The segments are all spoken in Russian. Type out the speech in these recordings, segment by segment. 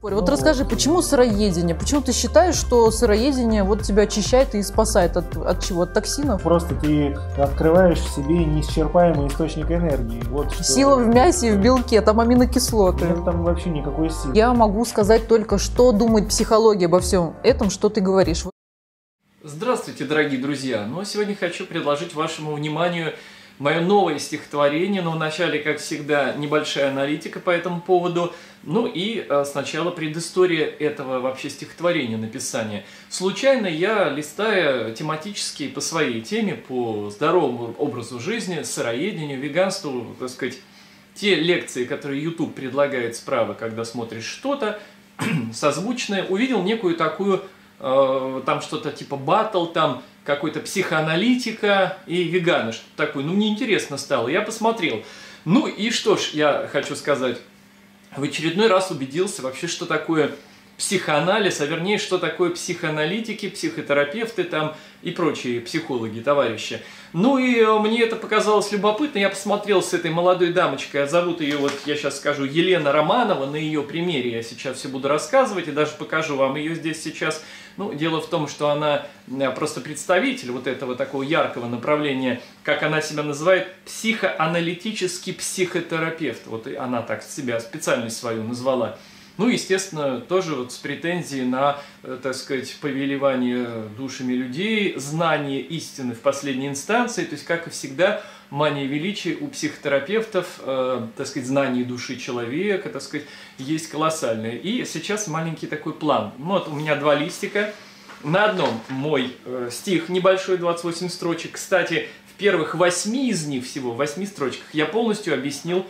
Вот расскажи, почему сыроедение? Почему ты считаешь, что сыроедение вот тебя очищает и спасает от чего? От токсинов? Просто ты открываешь в себе неисчерпаемый источник энергии. Вот что... Сила в мясе и в белке, там аминокислоты. Нет там вообще никакой силы. Я могу сказать только, что думает психология обо всем этом, что ты говоришь. Здравствуйте, дорогие друзья! Ну а сегодня хочу предложить вашему вниманию мое новое стихотворение, но вначале, как всегда, небольшая аналитика по этому поводу, ну и сначала предыстория этого вообще стихотворения, написания. Случайно я, листая тематически по своей теме, по здоровому образу жизни, сыроедению, веганству, так сказать, те лекции, которые YouTube предлагает справа, когда смотришь что-то созвучное, увидел некую такую, там что-то типа батл, там какой-то психоаналитика и веганы, что-то такое. Ну, мне интересно стало, я посмотрел. Ну и что ж, я хочу сказать, в очередной раз убедился вообще, что такое психоанализ, а вернее, что такое психоаналитики, психотерапевты там и прочие психологи, товарищи. Ну и мне это показалось любопытно, я посмотрел с этой молодой дамочкой, а зовут ее, вот я сейчас скажу, Елена Романова, на ее примере я сейчас все буду рассказывать и даже покажу вам ее здесь сейчас. Ну, дело в том, что она просто представитель вот этого такого яркого направления, как она себя называет, психоаналитический психотерапевт. Вот она так себя, специальность свою назвала. Ну, естественно, тоже вот с претензией на, так сказать, повелевание душами людей, знание истины в последней инстанции, то есть, как и всегда, мания величия у психотерапевтов, так сказать, знание души человека, так сказать, есть колоссальное. И сейчас маленький такой план. Вот у меня два листика. На одном мой стих небольшой, 28 строчек. Кстати, в первых 8 из них, всего 8 строчках, я полностью объяснил,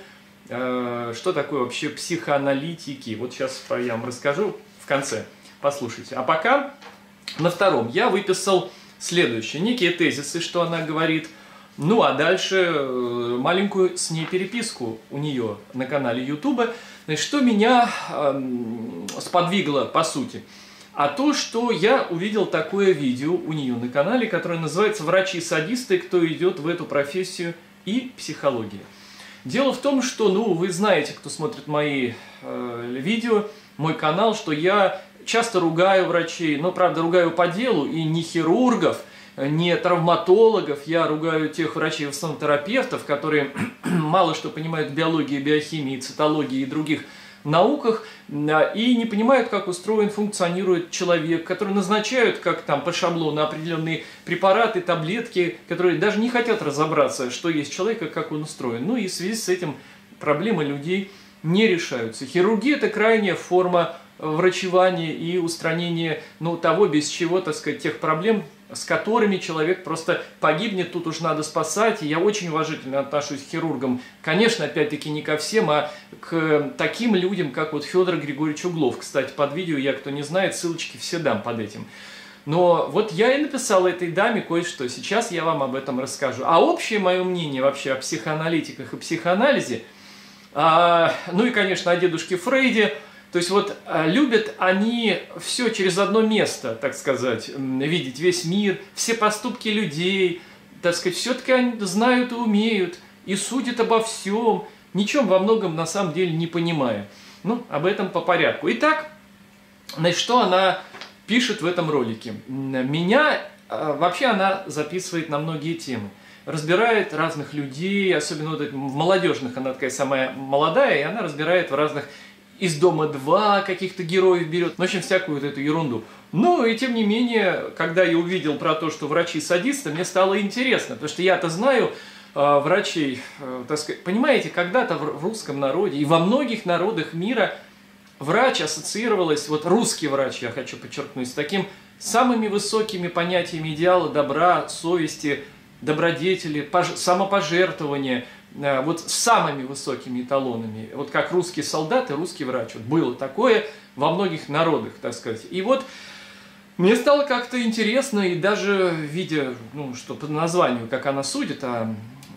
что такое вообще психоаналитики. Вот сейчас я вам расскажу в конце. Послушайте. А пока на втором я выписал следующее. Некие тезисы, что она говорит. Ну, а дальше маленькую с ней переписку у нее на канале YouTube. Значит, что меня сподвигло, по сути? А то, что я увидел такое видео у нее на канале, которое называется «Врачи-садисты. Кто идет в эту профессию и психология». Дело в том, что, ну, вы знаете, кто смотрит мои видео, мой канал, что я часто ругаю врачей, но, правда, ругаю по делу, и не хирургов, не травматологов, я ругаю тех врачей, в основном терапевтов, которые мало что понимают в биологии, биохимии, цитологии и других науках, и не понимают, как устроен, функционирует человек, которые назначают, как там по шаблону, определенные препараты, таблетки, которые даже не хотят разобраться, что есть человек и как он устроен. Ну и в связи с этим проблемы людей не решаются. Хирургия – это крайняя форма врачевания и устранения, ну, того, без чего, так сказать, тех проблем, с которыми человек просто погибнет, тут уж надо спасать. И я очень уважительно отношусь к хирургам. Конечно, опять-таки не ко всем, а к таким людям, как вот Федор Григорьевич Углов. Кстати, под видео, я, кто не знает, ссылочки все дам под этим. Но вот я и написал этой даме кое-что. Сейчас я вам об этом расскажу. А общее мое мнение вообще о психоаналитиках и психоанализе, ну и, конечно, о дедушке Фрейде. То есть вот любят они все через одно место, так сказать, видеть весь мир, все поступки людей, так сказать, все-таки они знают и умеют, и судят обо всем, ничем во многом на самом деле не понимая. Ну, об этом по порядку. Итак, значит, что она пишет в этом ролике? Меня, вообще она записывает на многие темы. Разбирает разных людей, особенно вот в молодежных, она такая самая молодая, и она разбирает в разных... Из дома 2 каких-то героев берет, в общем, всякую вот эту ерунду. Ну, и тем не менее, когда я увидел про то, что врачи-садисты, мне стало интересно, потому что я-то знаю врачей, так сказать, понимаете, когда-то в русском народе и во многих народах мира врач ассоциировалась, вот русский врач, я хочу подчеркнуть, с таким самыми высокими понятиями идеала, добра, совести, добродетели, самопожертвования, вот с самыми высокими эталонами, вот как русский солдат и русский врач. Вот было такое во многих народах, так сказать. И вот мне стало как-то интересно, и даже видя, ну, что по названию, как она судит о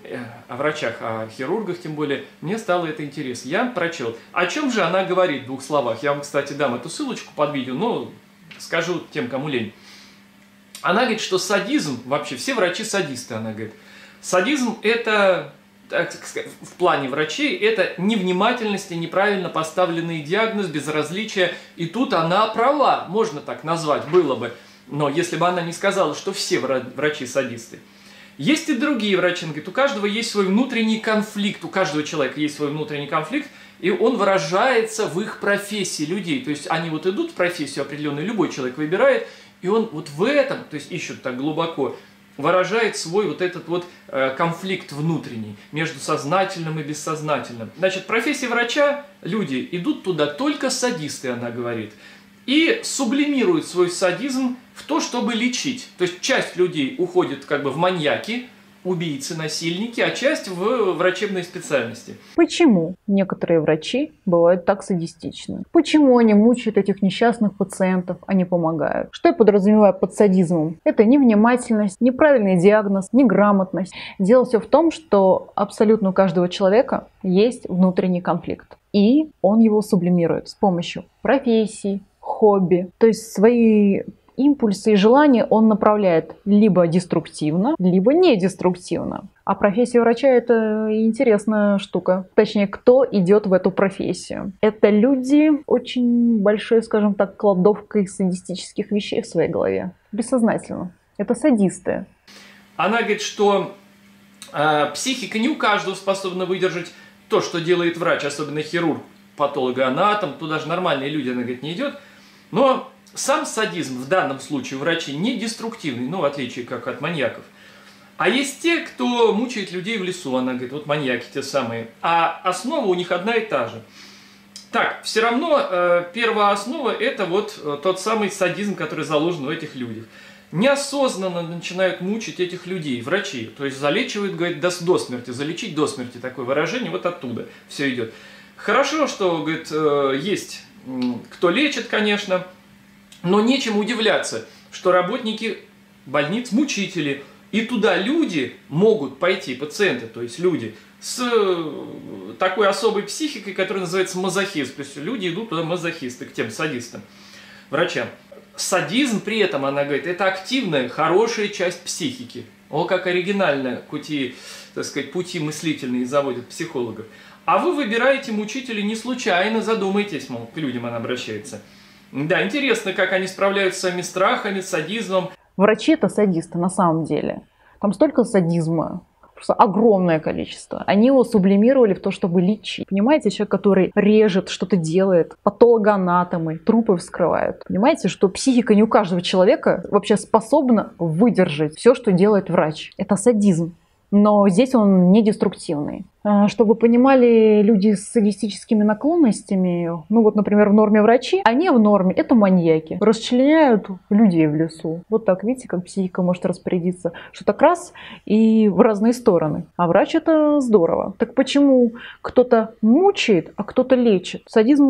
врачах, о хирургах тем более, мне стало это интересно. Я прочел. О чем же она говорит в 2 словах? Я вам, кстати, дам эту ссылочку под видео, но скажу тем, кому лень. Она говорит, что садизм, вообще все врачи садисты, она говорит. Садизм – это так сказать, в плане врачей, это невнимательность и неправильно поставленный диагноз, безразличие. И тут она права, можно так назвать, было бы. Но если бы она не сказала, что все врачи садисты. Есть и другие врачи, он говорит, у каждого есть свой внутренний конфликт, у каждого человека есть свой внутренний конфликт, и он выражается в их профессии людей. То есть они вот идут в профессию определенную, любой человек выбирает, и он вот в этом, то есть ищут так глубоко, выражает свой вот этот вот конфликт внутренний между сознательным и бессознательным. Значит, профессия врача, люди идут туда только садисты, она говорит, и сублимируют свой садизм в то, чтобы лечить. То есть часть людей уходит как бы в маньяки, убийцы, насильники, а часть в врачебной специальности. Почему некоторые врачи бывают так садистичны? Почему они мучают этих несчастных пациентов, а не помогают? Что я подразумеваю под садизмом? Это невнимательность, неправильный диагноз, неграмотность. Дело все в том, что абсолютно у каждого человека есть внутренний конфликт. И он его сублимирует с помощью профессий, хобби. То есть свои импульсы и желания он направляет либо деструктивно, либо не деструктивно. А профессия врача – это интересная штука. Точнее, кто идет в эту профессию? Это люди очень большой, скажем так, кладовкой садистических вещей в своей голове. Бессознательно. Это садисты. Она говорит, что психика не у каждого способна выдержать то, что делает врач, особенно хирург, патологоанатом, туда же нормальные люди, она говорит, не идет. Но сам садизм в данном случае у врачей не деструктивный, ну, в отличие как от маньяков. А есть те, кто мучает людей в лесу, она говорит, вот маньяки те самые. А основа у них одна и та же. Так, все равно первая основа – это вот тот самый садизм, который заложен в этих людях. Неосознанно начинают мучить этих людей, врачи. То есть залечивают, говорит, до смерти, залечить до смерти, такое выражение, вот оттуда все идет. Хорошо, что, говорит, есть кто лечит, конечно, но нечем удивляться, что работники больниц мучители. И туда люди могут пойти, пациенты, то есть люди с такой особой психикой, которая называется мазохизм. То есть люди идут туда мазохисты, к тем садистам, врачам. Садизм при этом, она говорит, это активная, хорошая часть психики. О, как оригинально пути, так сказать, пути мыслительные заводят психологов. А вы выбираете мучителей не случайно, задумайтесь, мол, к людям она обращается. Да, интересно, как они справляются с своими страхами, с садизмом. Врачи – это садисты на самом деле. Там столько садизма, просто огромное количество. Они его сублимировали в то, чтобы лечить. Понимаете, человек, который режет, что-то делает, патологоанатомы, трупы вскрывают. Понимаете, что психика не у каждого человека вообще способна выдержать все, что делает врач. Это садизм. Но здесь он не деструктивный. Чтобы понимали люди с садистическими наклонностями, ну вот, например, в норме врачи, они в норме – это маньяки. Расчленяют людей в лесу. Вот так, видите, как психика может распорядиться. Что так раз и в разные стороны. А врач – это здорово. Так почему кто-то мучает, а кто-то лечит? Садизм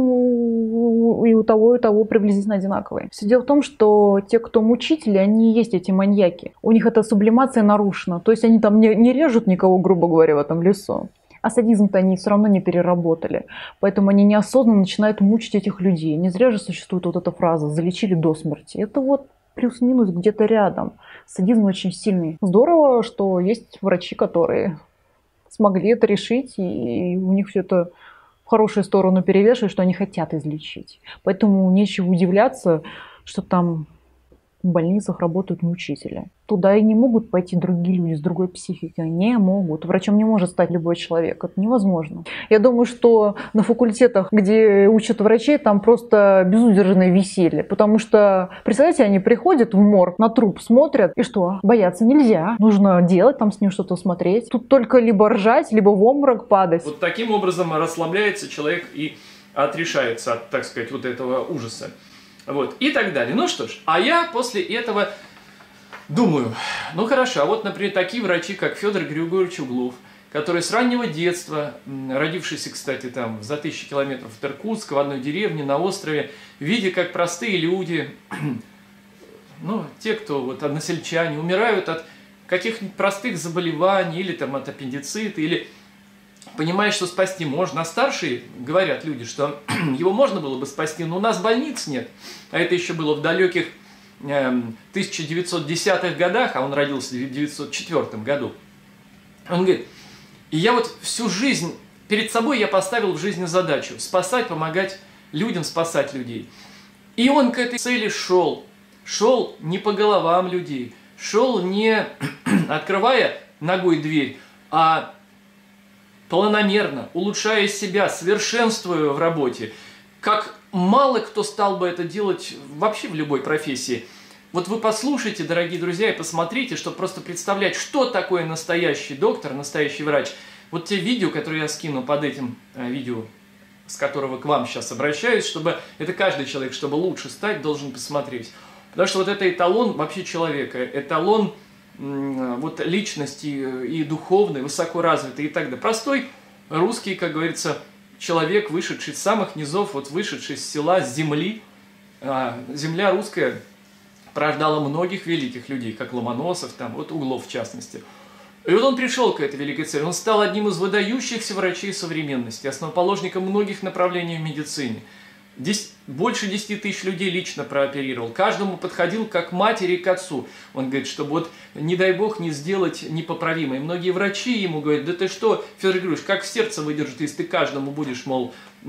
и у того приблизительно одинаковый. Все дело в том, что те, кто мучители, они и есть эти маньяки. У них эта сублимация нарушена. То есть они там не режут никого, грубо говоря, в этом лесу. А садизм-то они все равно не переработали. Поэтому они неосознанно начинают мучить этих людей. Не зря же существует вот эта фраза «залечили до смерти». Это вот плюс-минус где-то рядом. Садизм очень сильный. Здорово, что есть врачи, которые смогли это решить, и у них все это в хорошую сторону перевешивает, что они хотят излечить. Поэтому нечего удивляться, что там в больницах работают мучители. Туда и не могут пойти другие люди с другой психикой. Не могут. Врачом не может стать любой человек. Это невозможно. Я думаю, что на факультетах, где учат врачей, там просто безудержное веселье. Потому что, представляете, они приходят в морг, на труп смотрят, и что? Бояться нельзя. Нужно делать, там с ним что-то смотреть. Тут только либо ржать, либо в обморок падать. Вот таким образом расслабляется человек и отрешается от, так сказать, вот этого ужаса. Вот, и так далее. Ну что ж, а я после этого думаю, ну хорошо, а вот, например, такие врачи, как Федор Григорьевич Углов, который с раннего детства, родившийся, кстати, там за 1000 километров от Иркутска, в одной деревне на острове, видя, как простые люди, ну, те, кто вот односельчане, умирают от каких-нибудь простых заболеваний, или там от аппендицита, или понимаешь, что спасти можно. А старшие говорят люди, что его можно было бы спасти, но у нас больниц нет. А это еще было в далеких 1910-х годах, а он родился в 1904 году. Он говорит, И я вот всю жизнь, перед собой я поставил в жизни задачу спасать, помогать людям, спасать людей. И он к этой цели шел. Шел не по головам людей, шел не открывая ногой дверь, а планомерно, улучшая себя, совершенствуя в работе. Как мало кто стал бы это делать вообще в любой профессии. Вот вы послушайте, дорогие друзья, и посмотрите, чтобы просто представлять, что такое настоящий доктор, настоящий врач. Вот те видео, которые я скину под этим видео, с которого к вам сейчас обращаюсь, чтобы это каждый человек, чтобы лучше стать, должен посмотреть. Потому что вот это эталон вообще человека, эталон вот личности и духовной, высоко развитой и так далее. Простой русский, как говорится, человек, вышедший из самых низов, вот вышедший из села, с земли. Земля русская порождала многих великих людей, как Ломоносов, там, вот Углов в частности. И вот он пришел к этой великой цели. Он стал одним из выдающихся врачей современности, основоположником многих направлений в медицине. Больше 10 тысяч людей лично прооперировал. Каждому подходил как матери и к отцу. Он говорит, чтобы вот, не дай бог, не сделать непоправимое. Многие врачи ему говорят, да ты что, Федор Григорьевич, как сердце выдержит, если ты каждому будешь, мол,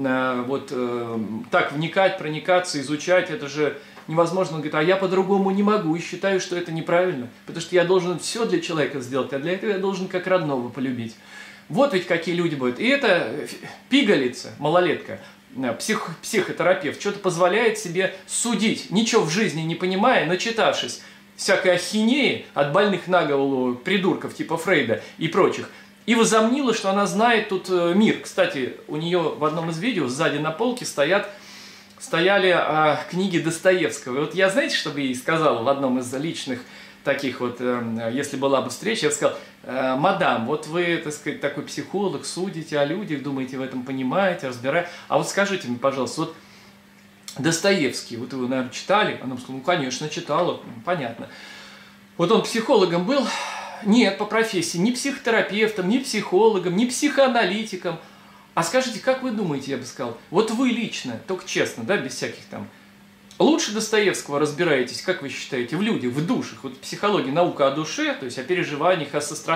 так вникать, проникаться, изучать, это же невозможно. Он говорит, а я по-другому не могу и считаю, что это неправильно, потому что я должен все для человека сделать, а для этого я должен как родного полюбить. Вот ведь какие люди будут. И это пигалица, малолетка, психотерапевт, что-то позволяет себе судить, ничего в жизни не понимая, начитавшись всякой ахинеи от больных на голову придурков типа Фрейда и прочих, и возомнила, что она знает тут мир. Кстати, у нее в одном из видео сзади на полке стояли книги Достоевского. И вот я, знаете, что бы ей сказал в одном из личных таких вот, если была бы встреча, я бы сказал, мадам, вот вы, так сказать, такой психолог, судите о людях, думаете, в этом понимаете, разбираете. А вот скажите мне, пожалуйста, вот Достоевский, вот вы, наверное, читали? Она сказала, ну, конечно, читала, понятно. Вот он психологом был? Нет, по профессии, ни психотерапевтом, ни психологом, ни психоаналитиком. А скажите, как вы думаете, я бы сказал, вот вы лично, только честно, да, без всяких там, лучше Достоевского разбираетесь, как вы считаете, в людях, в душах, вот психология, наука о душе, то есть о переживаниях,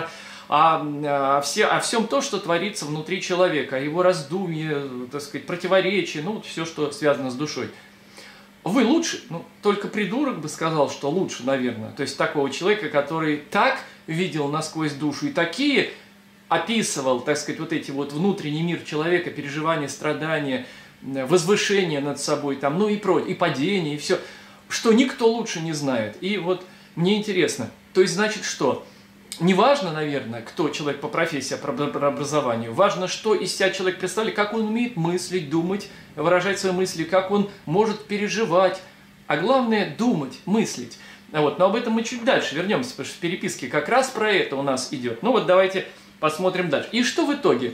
о всем то, что творится внутри человека, о его раздумье, так сказать, противоречии, ну, вот все, что связано с душой. Вы лучше, ну, только придурок бы сказал, что лучше, наверное, то есть такого человека, который так видел насквозь душу и такие описывал, так сказать, вот эти вот внутренний мир человека, переживания, страдания, возвышение над собой, там, ну и прочее, и падение, и все, что никто лучше не знает. И вот мне интересно, то есть значит что? Не важно, наверное, кто человек по профессии, по образованию, важно, что из себя человек представляет, как он умеет мыслить, думать, выражать свои мысли, как он может переживать, а главное думать, мыслить. Вот. Но об этом мы чуть дальше вернемся, потому что в переписке как раз про это у нас идет. Ну вот давайте посмотрим дальше. И что в итоге?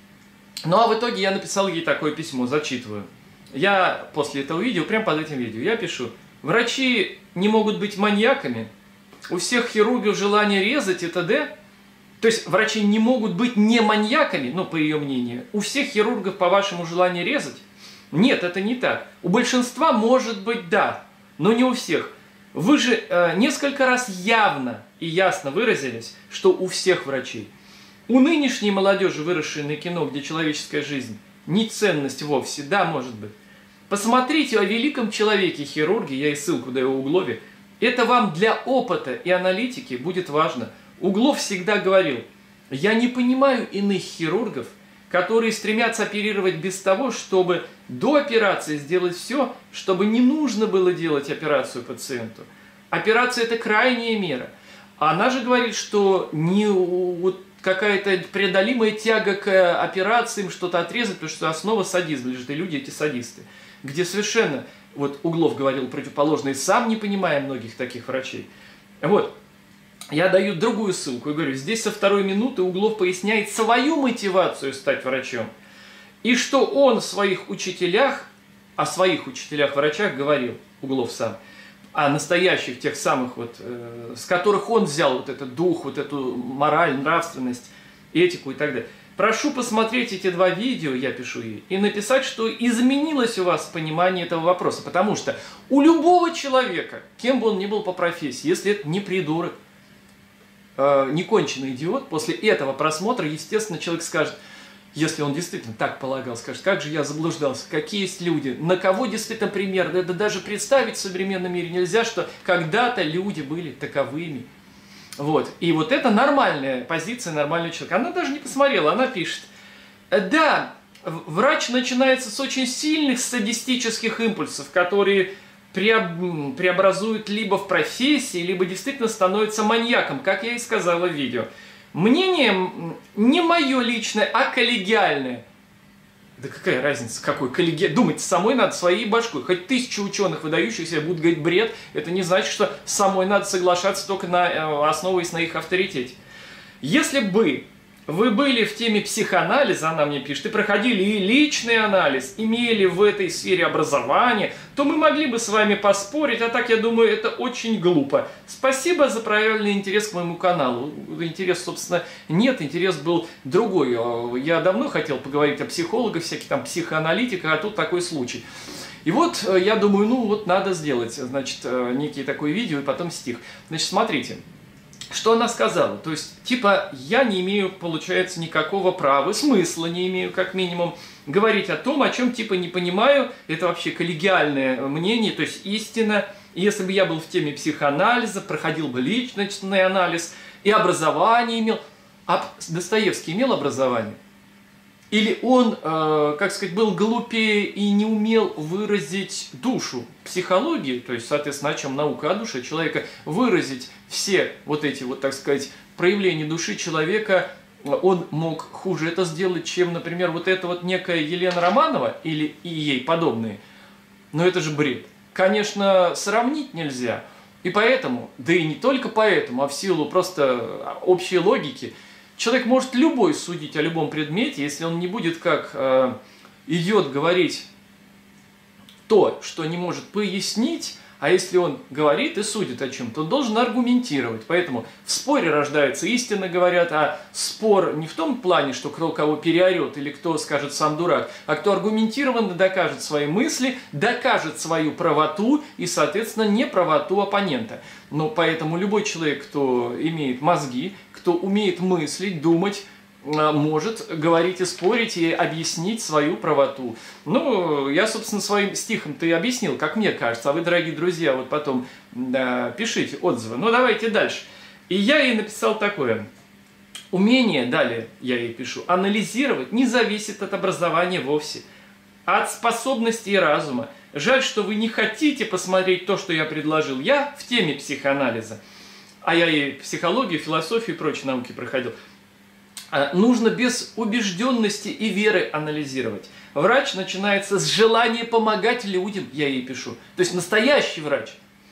Ну а в итоге я написал ей такое письмо, зачитываю. Я после этого видео, прямо под этим видео, я пишу: врачи не могут быть маньяками, у всех хирургов желание резать и т.д. То есть врачи не могут быть не маньяками, ну по ее мнению, у всех хирургов по вашему желанию резать? Нет, это не так. У большинства может быть да, но не у всех. Вы же несколько раз явно и ясно выразились, что у всех врачей. У нынешней молодежи, выросшей на кино, где человеческая жизнь не ценность вовсе, да, может быть. Посмотрите о великом человеке-хирурге, я и ссылку даю Углове. Это вам для опыта и аналитики будет важно. Углов всегда говорил: я не понимаю иных хирургов, которые стремятся оперировать без того, чтобы до операции сделать все, чтобы не нужно было делать операцию пациенту. Операция – это крайняя мера. Она же говорит, что не вот какая-то преодолимая тяга к операциям, что-то отрезать, потому что основа садизм лежит, и люди эти садисты. Где совершенно, вот Углов говорил противоположное, сам не понимая многих таких врачей. Вот, я даю другую ссылку и говорю, здесь со 2 минуты Углов поясняет свою мотивацию стать врачом. И что он о своих учителях-врачах говорил, Углов сам, о настоящих, тех самых, вот, с которых он взял вот этот дух, вот эту мораль, нравственность, этику и так далее. Прошу посмотреть эти 2 видео, я пишу ей, и написать, что изменилось у вас понимание этого вопроса. Потому что у любого человека, кем бы он ни был по профессии, если это не придурок, неконченный идиот, после этого просмотра, естественно, человек скажет, если он действительно так полагал, скажет, как же я заблуждался, какие есть люди, на кого действительно пример, это даже представить в современном мире нельзя, что когда-то люди были таковыми. Вот. И вот это нормальная позиция нормального человека. Она даже не посмотрела, она пишет, да, врач начинается с очень сильных садистических импульсов, которые преобразуют либо в профессии, либо действительно становится маньяком, как я и сказала в видео. Мнение не мое личное, а коллегиальное. Да какая разница, какой коллегиальный? Думать самой надо своей башкой. Хоть 1000 ученых, выдающихся, будут говорить бред, это не значит, что самой надо соглашаться только основываясь на их авторитете. Если бы вы были в теме психоанализа, она мне пишет, и проходили и личный анализ, имели в этой сфере образование, то мы могли бы с вами поспорить, а так, я думаю, это очень глупо. Спасибо за проявленный интерес к моему каналу. Интерес, собственно, нет, интерес был другой. Я давно хотел поговорить о психологах, всяких там психоаналитиках, а тут такой случай. И вот я думаю, ну вот надо сделать, значит, некий такой видео и потом стих. Значит, смотрите. Что она сказала? То есть, типа, я не имею, получается, никакого права, смысла не имею, как минимум, говорить о том, о чем, типа, не понимаю. Это вообще коллегиальное мнение, то есть истина. Если бы я был в теме психоанализа, проходил бы личностный анализ и образование имел. А Достоевский имел образование? Или он, как сказать, был глупее и не умел выразить душу психологии, то есть, соответственно, о чем наука о душе человека, выразить все вот эти, вот, так сказать, проявления души человека, он мог хуже это сделать, чем, например, вот эта вот некая Елена Романова или и ей подобные. Но это же бред. Конечно, сравнить нельзя. И поэтому, да и не только поэтому, а в силу просто общей логики, человек может любой судить о любом предмете, если он не будет как идиот говорить то, что не может пояснить, а если он говорит и судит о чем-то, он должен аргументировать. Поэтому в споре рождается истина, говорят, а спор не в том плане, что кто кого переорет или кто скажет сам дурак, а кто аргументированно докажет свои мысли, докажет свою правоту и, соответственно, неправоту оппонента. Но поэтому любой человек, кто имеет мозги, кто умеет мыслить, думать, может говорить и спорить, и объяснить свою правоту. Ну, я, собственно, своим стихом-то и объяснил, как мне кажется. А вы, дорогие друзья, вот потом пишите отзывы. Ну, давайте дальше. И я ей написал такое. Умение, далее я ей пишу, анализировать не зависит от образования вовсе, а от способности и разума. Жаль, что вы не хотите посмотреть то, что я предложил. Я в теме психоанализа, а я и психологию, философию и прочие науки проходил. Нужно без убежденности и веры анализировать. Врач начинается с желания помогать людям, я ей пишу. То есть настоящий врач,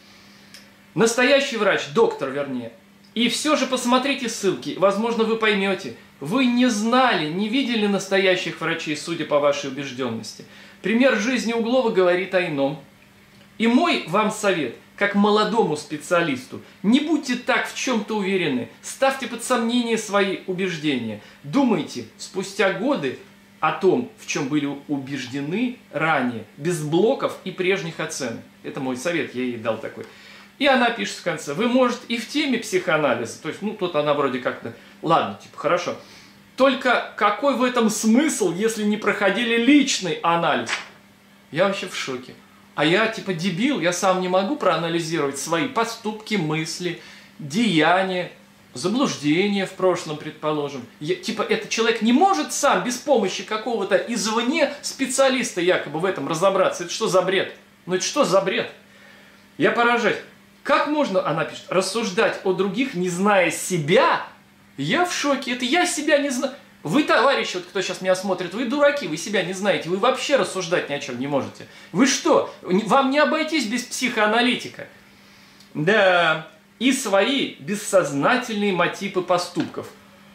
доктор вернее. И все же посмотрите ссылки, возможно, вы поймете. Вы не знали, не видели настоящих врачей, судя по вашей убежденности. Пример жизни Углова говорит о ином. И мой вам совет, как молодому специалисту, не будьте так в чем-то уверены, ставьте под сомнение свои убеждения. Думайте спустя годы о том, в чем были убеждены ранее, без блоков и прежних оценок. Это мой совет, я ей дал такой. И она пишет в конце, вы, может, и в теме психоанализа, то есть, ну, тут она вроде как-то, ладно, типа, хорошо. Только какой в этом смысл, если не проходили личный анализ? Я вообще в шоке. А я типа дебил, я сам не могу проанализировать свои поступки, мысли, деяния, заблуждения в прошлом, предположим. Типа этот человек не может сам без помощи какого-то извне специалиста якобы в этом разобраться. Это что за бред? Ну это что за бред? Я поражаюсь. Как можно, она пишет, рассуждать о других, не зная себя? Я в шоке, это я себя не знаю. Вы, товарищи, вот кто сейчас меня смотрит, вы дураки, вы себя не знаете, вы вообще рассуждать ни о чем не можете. Вы что, вам не обойтись без психоаналитика? Да, и свои бессознательные мотивы поступков.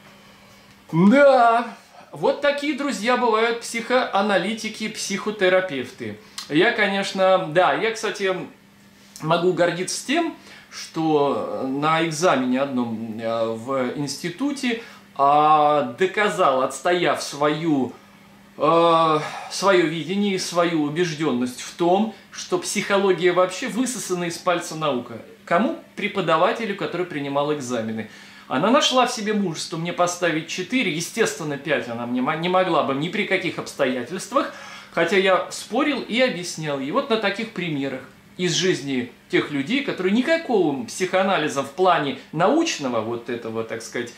Да, вот такие, друзья, бывают психоаналитики, психотерапевты. Я, конечно, да, я, кстати, могу гордиться тем, что на экзамене одном в институте доказал, отстояв свое видение и свою убежденность в том, что психология вообще высосана из пальца наука. Кому? Преподавателю, который принимал экзамены. Она нашла в себе мужество мне поставить 4, естественно, 5 она мне не могла бы ни при каких обстоятельствах, хотя я спорил и объяснял ей. Вот на таких примерах из жизни тех людей, которые никакого психоанализа в плане научного, вот этого, так сказать,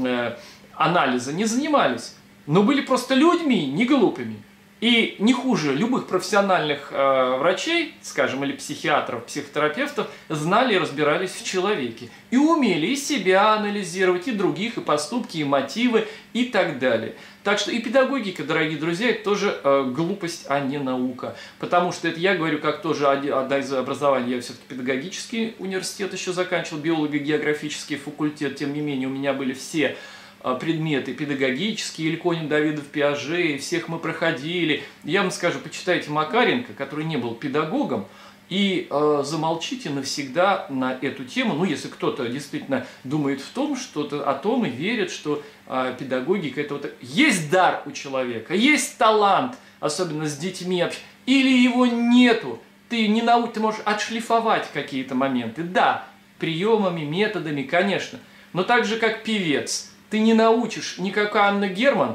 анализа не занимались, но были просто людьми, не глупыми. И не хуже любых профессиональных врачей, скажем, или психиатров, психотерапевтов, знали и разбирались в человеке. И умели и себя анализировать, и других, и поступки, и мотивы, и так далее. Так что и педагогика, дорогие друзья, это тоже глупость, а не наука. Потому что это я говорю, как тоже одна из образований, я все-таки педагогический университет еще заканчивал, биолого-географический факультет, тем не менее у меня были все предметы педагогические, Ильконин, Давидов, Пиаже, всех мы проходили. Я вам скажу, почитайте Макаренко, который не был педагогом, и замолчите навсегда на эту тему. Ну, если кто-то действительно думает о том и верит, что педагогика это вот... Есть дар у человека, есть талант, особенно с детьми, или его нету. Ты можешь отшлифовать какие-то моменты. Да, приемами, методами, конечно. Но так же, как певец. Ты не научишь, никак Анна Герман,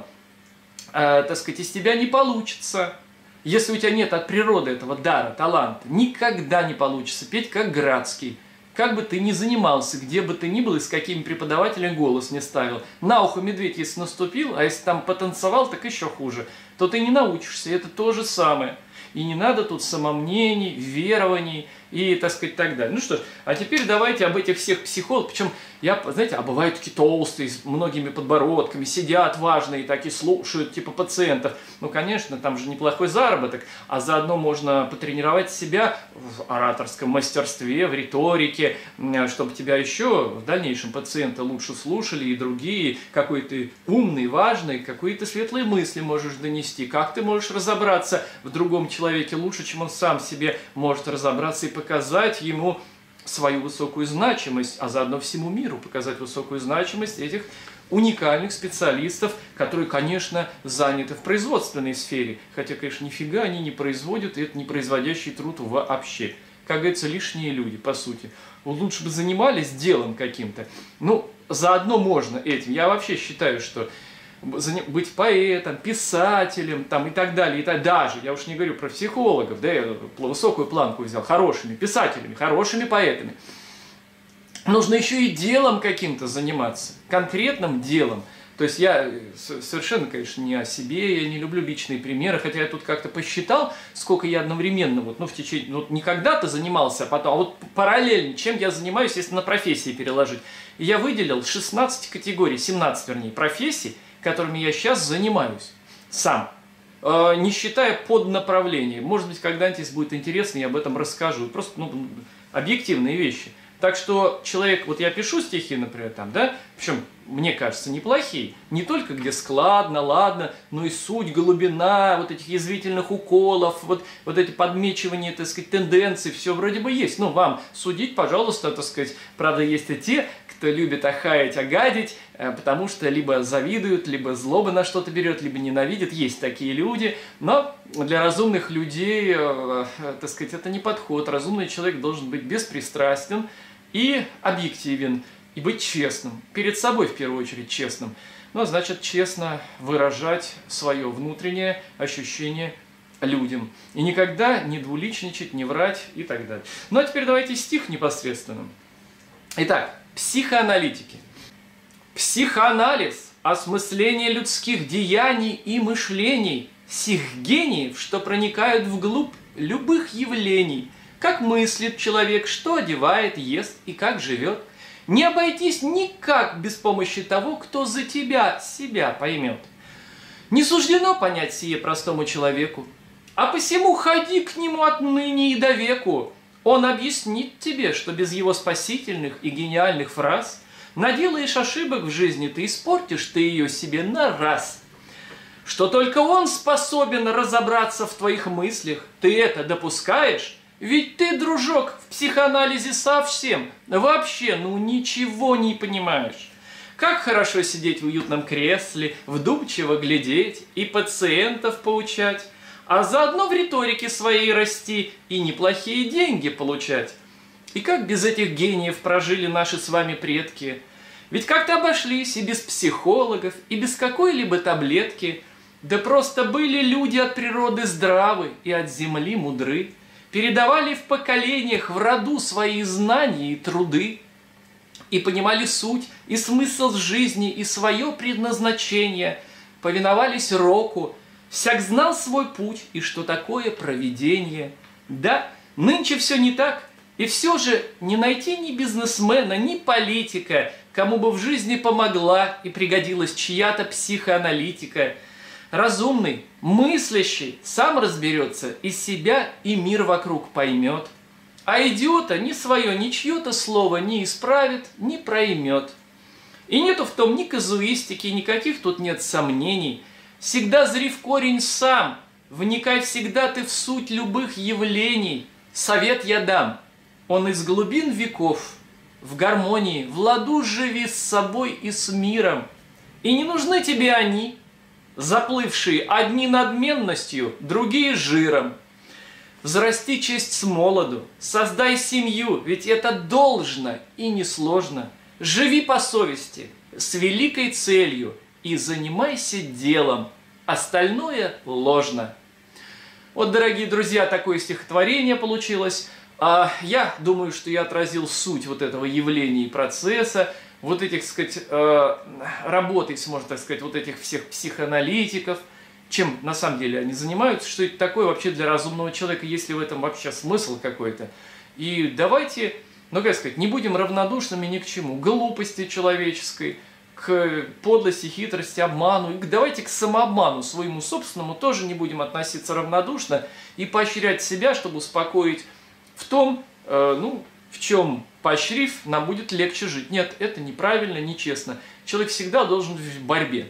так сказать, из тебя не получится. Если у тебя нет от природы этого дара, таланта, никогда не получится петь как Градский. Как бы ты ни занимался, где бы ты ни был и с какими преподавателями голос не ставил. На ухо медведь, если наступил, а если там потанцевал, так еще хуже, то ты не научишься. Это то же самое. И не надо тут самомнений, верований и, так сказать, так далее. Ну что ж, а теперь давайте об этих всех психологах. Причем, знаете, бывают такие толстые, с многими подбородками, сидят важные, так и слушают, типа пациентов. Ну, конечно, там же неплохой заработок, а заодно можно потренировать себя в ораторском мастерстве, в риторике, чтобы тебя еще в дальнейшем пациенты лучше слушали, и другие, какой ты умный, важный, какие ты светлые мысли можешь донести, как ты можешь разобраться в другом человеке лучше, чем он сам себе может разобраться, и показать ему свою высокую значимость, а заодно всему миру показать высокую значимость этих уникальных специалистов, которые, конечно, заняты в производственной сфере. Хотя, конечно, нифига они не производят, и это не производящий труд вообще. Как говорится, лишние люди, по сути. Лучше бы занимались делом каким-то. Ну, заодно можно этим. Я вообще считаю, что быть поэтом, писателем там, и так далее, и так даже, я уж не говорю про психологов, да, я высокую планку взял, хорошими писателями, хорошими поэтами. Нужно еще и делом каким-то заниматься, конкретным делом. То есть я совершенно, конечно, не о себе, я не люблю личные примеры, хотя я тут как-то посчитал, сколько я одновременно, в течение, не когда-то занимался, а потом, а вот параллельно, чем я занимаюсь, если на профессии переложить. И я выделил 16 категорий, 17 вернее, профессий, которыми я сейчас занимаюсь сам, не считая поднаправлений. Может быть, когда-нибудь, если будет интересно, я об этом расскажу. Просто объективные вещи. Так что человек, вот я пишу стихи, например, там, да, причем, мне кажется, неплохие, не только где складно, ладно, но и суть, глубина, вот этих язвительных уколов, вот эти подмечивания, так сказать, тенденций, все вроде бы есть. Ну, вам судить, пожалуйста, так сказать, правда, есть и те, кто любит охаять, огадить, потому что либо завидуют, либо злоба на что-то берет, либо ненавидят. Есть такие люди, но для разумных людей, так сказать, это не подход. Разумный человек должен быть беспристрастен и объективен, и быть честным. Перед собой, в первую очередь, честным. Ну, значит, честно выражать свое внутреннее ощущение людям. И никогда не двуличничать, не врать и так далее. Ну, а теперь давайте стих непосредственно. Итак, психоаналитики. Психоанализ – осмысление людских деяний и мышлений, сих гениев, что проникают вглубь любых явлений, как мыслит человек, что одевает, ест и как живет. Не обойтись никак без помощи того, кто за тебя себя поймет. Не суждено понять сие простому человеку, а посему ходи к нему отныне и до веку. Он объяснит тебе, что без его спасительных и гениальных фраз наделаешь ошибок в жизни, ты испортишь ты ее себе на раз. Что только он способен разобраться в твоих мыслях, ты это допускаешь? Ведь ты, дружок, в психоанализе совсем, вообще, ничего не понимаешь. Как хорошо сидеть в уютном кресле, вдумчиво глядеть и пациентов поучать, а заодно в риторике своей расти и неплохие деньги получать. И как без этих гениев прожили наши с вами предки? Ведь как-то обошлись и без психологов, и без какой-либо таблетки, да просто были люди от природы здравы и от земли мудры, передавали в поколениях в роду свои знания и труды, и понимали суть и смысл жизни, и свое предназначение, повиновались року, всяк знал свой путь и что такое провидение. Да, нынче все не так, и все же не найти ни бизнесмена, ни политика, кому бы в жизни помогла и пригодилась чья-то психоаналитика. Разумный, мыслящий, сам разберется, и себя, и мир вокруг поймет. А идиота ни свое, ни чье-то слово не исправит, не проймет. И нету в том ни казуистики, никаких тут нет сомнений. Всегда зри в корень сам, вникай всегда ты в суть любых явлений. Совет я дам, он из глубин веков, в гармонии, в ладу живи с собой и с миром. И не нужны тебе они, заплывшие одни надменностью, другие жиром. Взрасти честь с молоду, создай семью, ведь это должно и несложно. Живи по совести, с великой целью, и занимайся делом, остальное ложно. Вот, дорогие друзья, такое стихотворение получилось. Я думаю, что я отразил суть вот этого явления и процесса, вот этих, так сказать, работы, если можно так сказать, вот этих всех психоаналитиков, чем на самом деле они занимаются, что это такое вообще для разумного человека, есть ли в этом вообще смысл какой-то. И давайте, ну как сказать, не будем равнодушными ни к чему, к глупости человеческой, к подлости, хитрости, обману, и давайте к самообману своему собственному тоже не будем относиться равнодушно и поощрять себя, чтобы успокоить в том, в чем, поощрив, нам будет легче жить. Нет, это неправильно, нечестно. Человек всегда должен быть в борьбе.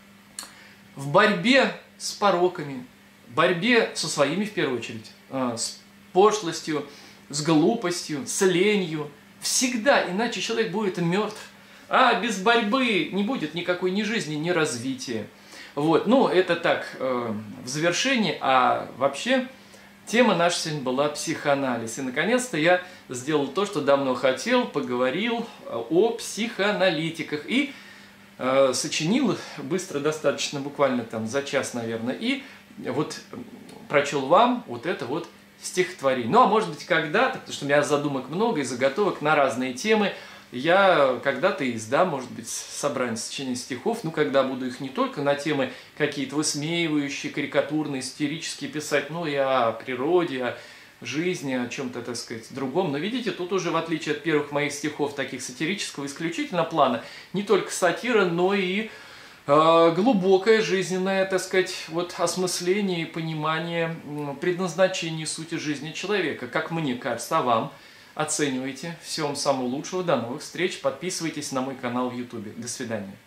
В борьбе с пороками, в борьбе со своими, в первую очередь, с пошлостью, с глупостью, с ленью. Всегда, иначе человек будет мертв. А без борьбы не будет никакой ни жизни, ни развития. Вот, ну, это так, в завершении, а вообще... Тема наша сегодня была психоанализ. И наконец-то я сделал то, что давно хотел, поговорил о психоаналитиках. И сочинил быстро достаточно, буквально там за час, наверное. И вот прочел вам вот это вот стихотворение. Ну, а может быть, когда-то, потому что у меня задумок много и заготовок на разные темы, я когда-то издам, может быть, собрание сочинений стихов, ну, когда буду их не только на темы какие-то высмеивающие, карикатурные, истерические писать, но и о природе, о жизни, о чем-то, так сказать, другом. Но видите, тут уже, в отличие от первых моих стихов, таких сатирического исключительно плана, не только сатира, но и глубокое жизненное, так сказать, вот осмысление и понимание предназначения и сути жизни человека, как мне кажется, а вам? Оценивайте. Всего вам самого лучшего. До новых встреч. Подписывайтесь на мой канал в YouTube. До свидания.